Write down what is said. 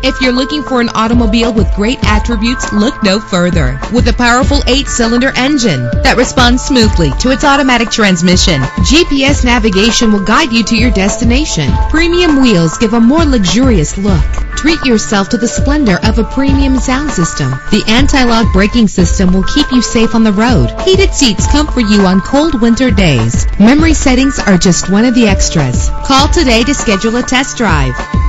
If you're looking for an automobile with great attributes, look no further. With a powerful 8-cylinder engine that responds smoothly to its automatic transmission, GPS navigation will guide you to your destination. Premium wheels give a more luxurious look. Treat yourself to the splendor of a premium sound system. The anti-lock braking system will keep you safe on the road. Heated seats comfort you on cold winter days. Memory settings are just one of the extras. Call today to schedule a test drive.